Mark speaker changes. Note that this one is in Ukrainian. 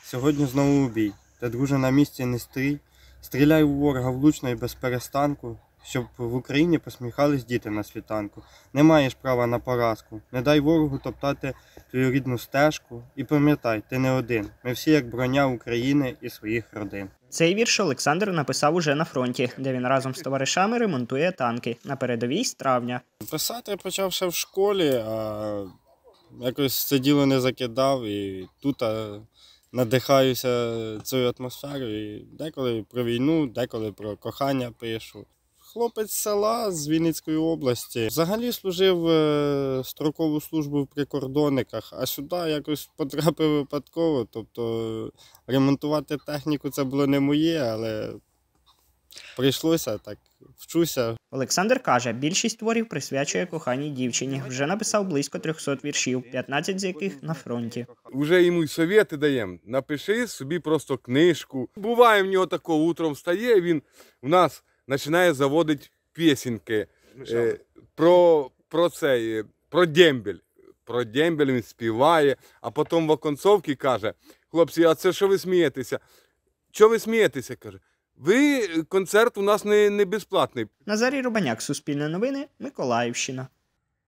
Speaker 1: Сьогодні знову у бій. Та, друже, на місці не стій. Стріляй у ворога влучно і без перестанку, щоб в Україні посміхались діти на світанку. Не маєш права на поразку. Не дай ворогу топтати твою рідну стежку. І пам'ятай, ти не один. Ми всі як броня України і своїх родин.
Speaker 2: Цей вірш Олександр написав уже на фронті, де він разом з товаришами ремонтує танки на передовій з травня.
Speaker 1: Писати я почав ще в школі, а якось це діло не закидав. І тут надихаюся цією атмосферою. І деколи про війну, деколи про кохання пишу. Хлопець з села з Вінницької області. Взагалі служив строкову службу в прикордонниках, а сюди якось потрапив випадково. Тобто ремонтувати техніку це було не моє, але прийшлося так, вчуся.
Speaker 2: Олександр каже, більшість творів присвячує коханій дівчині. Вже написав близько 300 віршів, 15 з яких на фронті.
Speaker 3: Уже йому й совєти даємо. Напиши собі просто книжку. Буває в нього такого, утром встає, він в нас починає заводити пісеньки про дембель. Про дембель він співає, а потім в оконцовці каже: хлопці, а це що ви смієтеся? Чого ви смієтеся? Каже. Концерт у нас не безплатний.
Speaker 2: Назарій Рубаняк, Суспільне новини, Миколаївщина.